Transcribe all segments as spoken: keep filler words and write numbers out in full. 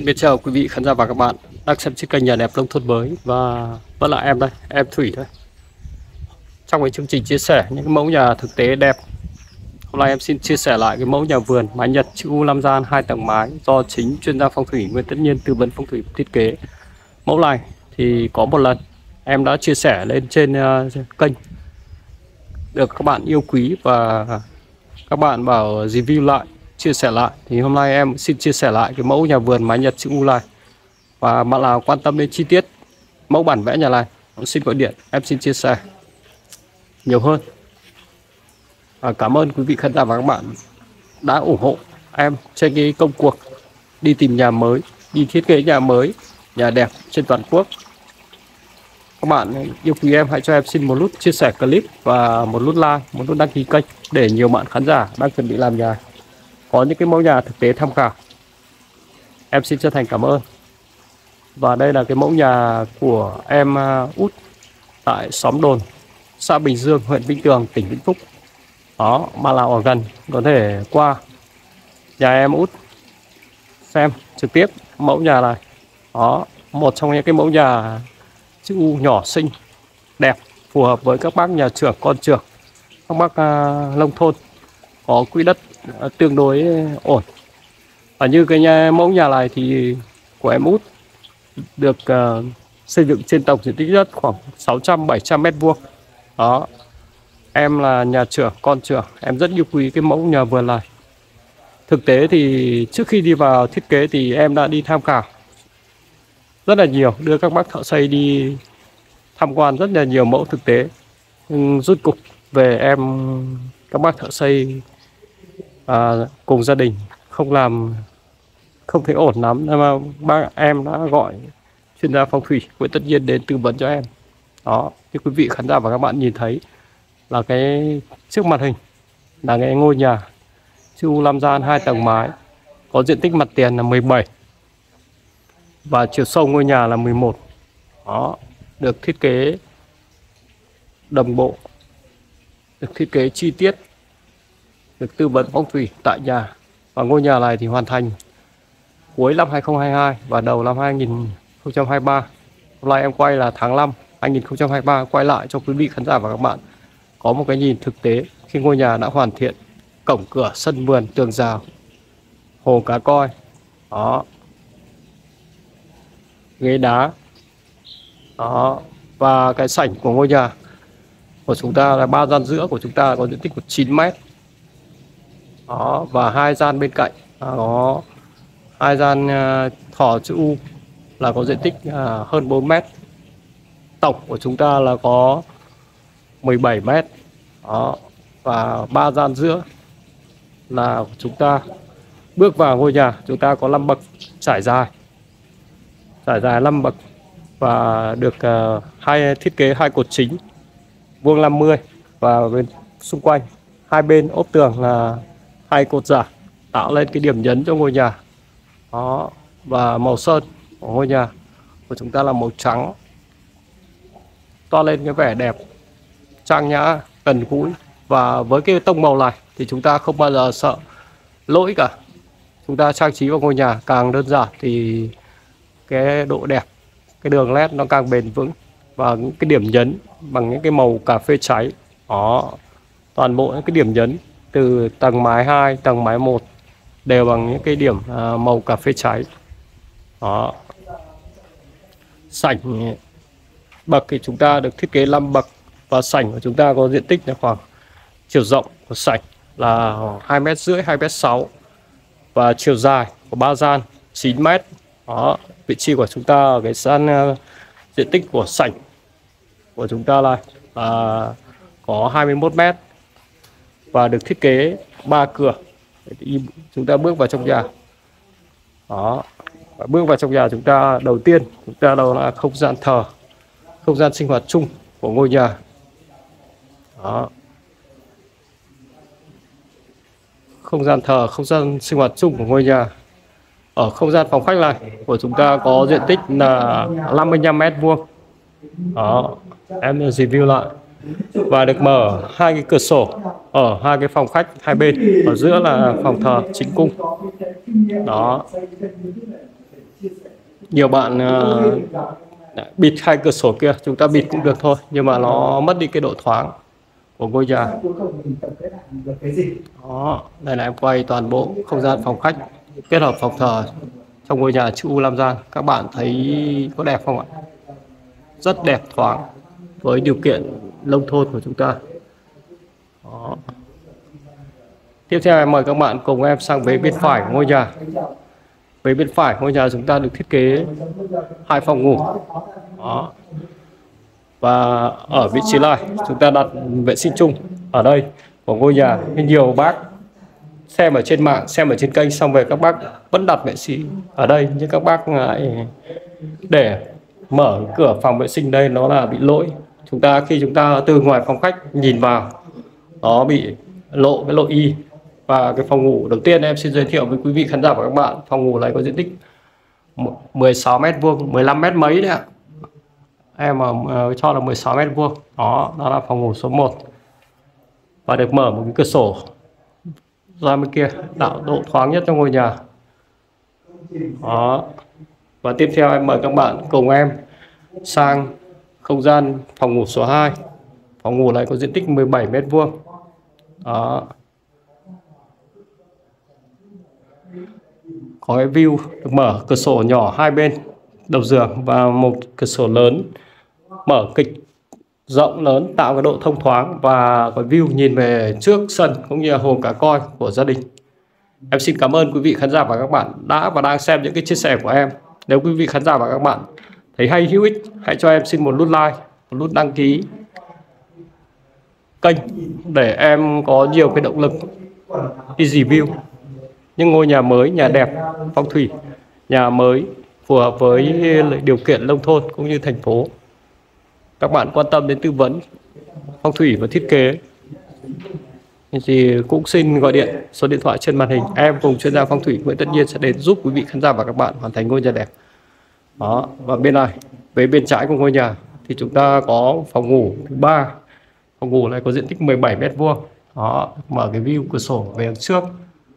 Xin biết chào quý vị khán giả và các bạn đang xem trên kênh Nhà Đẹp Nông Thôn Mới, và vẫn là em đây, em Thủy thôi. Trong cái chương trình chia sẻ những cái mẫu nhà thực tế đẹp, hôm nay em xin chia sẻ lại cái mẫu nhà vườn mái Nhật chữ U năm gian hai tầng mái do chính chuyên gia phong thủy Nguyễn Tất Nhiên tư vấn phong thủy thiết kế. Mẫu này thì có một lần em đã chia sẻ lên trên uh, kênh, được các bạn yêu quý và các bạn bảo review lại, chia sẻ lại, thì hôm nay em xin chia sẻ lại cái mẫu nhà vườn mái Nhật chữ U này. Và bạn nào quan tâm đến chi tiết mẫu bản vẽ nhà này, xin gọi điện, em xin chia sẻ nhiều hơn. À, cảm ơn quý vị khán giả và các bạn đã ủng hộ em trên cái công cuộc đi tìm nhà mới, đi thiết kế nhà mới, nhà đẹp trên toàn quốc. Các bạn yêu quý em hãy cho em xin một nút chia sẻ clip và một nút like, một nút đăng ký kênh để nhiều bạn khán giả đang chuẩn bị làm nhà có những cái mẫu nhà thực tế tham khảo. Em xin chân thành cảm ơn. Và đây là cái mẫu nhà của em út tại xóm Đồn, xã Bình Dương, huyện Vĩnh Tường, tỉnh Vĩnh Phúc. Đó, mà nào ở gần có thể qua nhà em út xem trực tiếp mẫu nhà này. Đó, một trong những cái mẫu nhà chữ U nhỏ xinh, đẹp, phù hợp với các bác nhà trưởng, con trưởng, các bác uh, nông thôn có quỹ đất uh, tương đối ổn. Và như cái nhà, mẫu nhà này thì của em út được uh, xây dựng trên tổng diện tích đất khoảng sáu trăm bảy trăm mét vuông. Đó, em là nhà trưởng, con trưởng, em rất yêu quý cái mẫu nhà vườn này. Thực tế thì trước khi đi vào thiết kế thì em đã đi tham khảo rất là nhiều, đưa các bác thợ xây đi tham quan rất là nhiều mẫu thực tế. Nhưng rốt cục về em các bác thợ xây à, cùng gia đình không làm, không thấy ổn lắm, nên mà bác em đã gọi chuyên gia phong thủy Nguyễn Tất Nhiên đến tư vấn cho em. Đó, như quý vị khán giả và các bạn nhìn thấy là cái trước màn hình là cái ngôi nhà chữ U năm gian hai tầng mái, có diện tích mặt tiền là mười bảy và chiều sâu ngôi nhà là mười một. Đó, được thiết kế đồng bộ, được thiết kế chi tiết, được tư vấn phong thủy tại nhà. Và ngôi nhà này thì hoàn thành cuối năm hai nghìn không trăm hai mươi hai và đầu năm hai nghìn không trăm hai mươi ba. Hôm nay em quay là tháng năm hai nghìn không trăm hai mươi ba, quay lại cho quý vị khán giả và các bạn có một cái nhìn thực tế khi ngôi nhà đã hoàn thiện. Cổng cửa, sân vườn, tường rào, hồ cá coi. Đó, ghế đá. Đó, và cái sảnh của ngôi nhà của chúng ta là ba gian giữa của chúng ta có diện tích của chín mét. Đó, và hai gian bên cạnh có hai gian uh, thỏ chữ U là có diện tích uh, hơn bốn mét. Tổng của chúng ta là có mười bảy mét. Đó, và ba gian giữa là chúng ta bước vào ngôi nhà, chúng ta có năm bậc trải dài, trải dài năm bậc và được uh, hai thiết kế hai cột chính vuông năm mươi, và bên xung quanh hai bên ốp tường là hai cột giả tạo lên cái điểm nhấn cho ngôi nhà. Đó, và màu sơn của ngôi nhà của chúng ta là màu trắng, toa lên cái vẻ đẹp, trang nhã, gần gũi. Và với cái tông màu này thì chúng ta không bao giờ sợ lỗi cả. Chúng ta trang trí vào ngôi nhà càng đơn giản thì cái độ đẹp, cái đường nét nó càng bền vững. Và những cái điểm nhấn bằng những cái màu cà phê cháy. Đó, toàn bộ những cái điểm nhấn từ tầng mái hai, tầng mái một đều bằng những cái điểm à, màu cà phê cháy. Đó, sảnh bậc thì chúng ta được thiết kế năm bậc, và sảnh của chúng ta có diện tích là khoảng, chiều rộng của sảnh là hai mét rưỡi, hai mét sáu, và chiều dài của ba gian chín mét. Đó, vị trí của chúng ta ở cái gian uh, diện tích của sảnh của chúng ta là là có hai mươi mốt mét và được thiết kế ba cửa để chúng ta bước vào trong nhà. Đó, và bước vào trong nhà chúng ta đầu tiên chúng ta đâu là không gian thờ, không gian sinh hoạt chung của ngôi nhà. Đó, không gian thờ, không gian sinh hoạt chung của ngôi nhà. Ở không gian phòng khách này của chúng ta có diện tích là năm mươi lăm mét vuông. Đó, em review lại. Và được mở hai cái cửa sổ ở hai cái phòng khách hai bên, ở giữa là phòng thờ chính cung. Đó, Nhiều bạn uh, bịt hai cửa sổ kia, chúng ta bịt cũng được thôi, nhưng mà nó mất đi cái độ thoáng của ngôi nhà. Đó, đây là em quay toàn bộ không gian phòng khách kết hợp phòng thờ trong ngôi nhà chữ U Lam Giang. Các bạn thấy có đẹp không ạ? Rất đẹp, thoáng với điều kiện nông thôn của chúng ta. Đó. Tiếp theo em mời các bạn cùng em sang vế bên phải của ngôi nhà. Vế bên phải ngôi nhà chúng ta được thiết kế hai phòng ngủ. Đó. Và ở vị trí này chúng ta đặt vệ sinh chung ở đây của ngôi nhà. Nhiều bác xem ở trên mạng, xem ở trên kênh xong về các bác vẫn đặt vệ sinh ở đây, nhưng các bác lại để mở cửa phòng vệ sinh đây, nó là bị lỗi. Chúng ta khi chúng ta từ ngoài phòng khách nhìn vào, nó bị lộ cái lỗi y. Và cái phòng ngủ đầu tiên em xin giới thiệu với quý vị khán giả và các bạn, phòng ngủ này có diện tích mười sáu mét vuông, mười lăm mét mấy đấy ạ. Em mà uh, cho là mười sáu mét vuông. Đó, đó là phòng ngủ số một. Và được mở một cái cửa sổ ra bên kia, tạo độ thoáng nhất trong ngôi nhà. Đó. Và tiếp theo em mời các bạn cùng em sang không gian phòng ngủ số hai. Phòng ngủ này có diện tích mười bảy mét vuông. Đó. Có cái view được mở cửa sổ nhỏ hai bên đầu giường và một cửa sổ lớn mở kịch rộng lớn, tạo cái độ thông thoáng và có view nhìn về trước sân cũng như là hồ cá coi của gia đình. Em xin cảm ơn quý vị khán giả và các bạn đã và đang xem những cái chia sẻ của em. Nếu quý vị khán giả và các bạn thấy hay hữu ích, hãy cho em xin một nút like, một nút đăng ký kênh để em có nhiều cái động lực đi review những ngôi nhà mới, nhà đẹp, phong thủy, nhà mới phù hợp với điều kiện nông thôn cũng như thành phố. Các bạn quan tâm đến tư vấn phong thủy và thiết kế thì cũng xin gọi điện số điện thoại trên màn hình. Em cùng chuyên gia phong thủy Nguyễn Tất Nhiên sẽ đến giúp quý vị khán giả và các bạn hoàn thành ngôi nhà đẹp. Đó, và bên này, về bên trái của ngôi nhà thì chúng ta có phòng ngủ thứ ba. Phòng ngủ này có diện tích mười bảy mét vuông. Đó, mở cái view cửa sổ về đằng trước.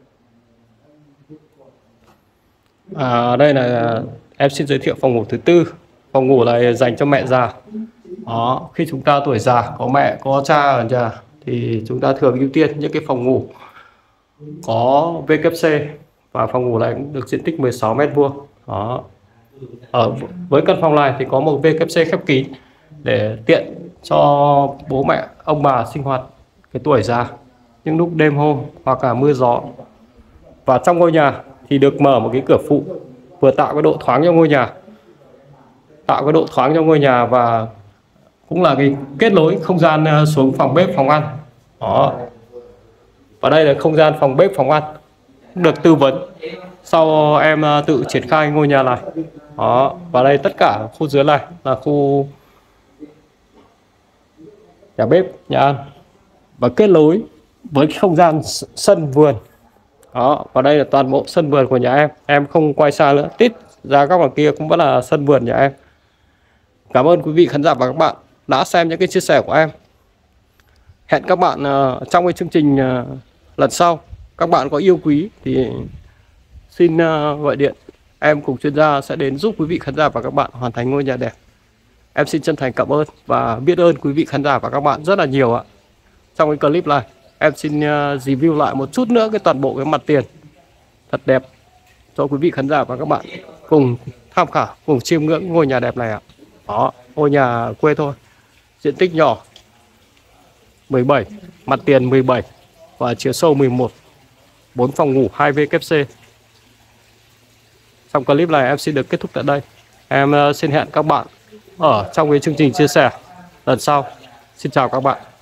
À, đây là em xin giới thiệu phòng ngủ thứ tư. Phòng ngủ này dành cho mẹ già. Đó, khi chúng ta tuổi già, có mẹ, có cha ở nhà thì chúng ta thường ưu tiên những cái phòng ngủ có vê kép xê, và phòng ngủ này cũng được diện tích mười sáu mét vuông. Đó. Ở với căn phòng này thì có một vê kép xê khép kín để tiện cho bố mẹ, ông bà sinh hoạt cái tuổi già những lúc đêm hôm hoặc là mưa gió. Và trong ngôi nhà thì được mở một cái cửa phụ, vừa tạo cái độ thoáng cho ngôi nhà, tạo cái độ thoáng cho ngôi nhà và cũng là cái kết nối không gian xuống phòng bếp, phòng ăn. Đó. Và đây là không gian phòng bếp, phòng ăn, được tư vấn sau em tự triển khai ngôi nhà này. Đó. Và đây tất cả khu dưới này là khu nhà bếp, nhà ăn và kết nối với cái không gian sân vườn. Đó. Và đây là toàn bộ sân vườn của nhà em. Em không quay xa nữa, tít ra góc đằng kia cũng vẫn là sân vườn nhà em. Cảm ơn quý vị khán giả và các bạn đã xem những cái chia sẻ của em. Hẹn các bạn uh, trong cái chương trình uh, lần sau. Các bạn có yêu quý thì xin uh, gọi điện, em cùng chuyên gia sẽ đến giúp quý vị khán giả và các bạn hoàn thành ngôi nhà đẹp. Em xin chân thành cảm ơn và biết ơn quý vị khán giả và các bạn rất là nhiều ạ. Trong cái clip này em xin uh, review lại một chút nữa cái toàn bộ cái mặt tiền thật đẹp cho quý vị khán giả và các bạn cùng tham khảo, cùng chiêm ngưỡng ngôi nhà đẹp này ạ. Đó, ngôi nhà quê thôi, diện tích nhỏ, mười bảy, mặt tiền mười bảy và chiều sâu mười một, bốn phòng ngủ, hai vê kép xê. Trong clip này em xin được kết thúc tại đây. Em xin hẹn các bạn ở trong cái chương trình chia sẻ lần sau. Xin chào các bạn.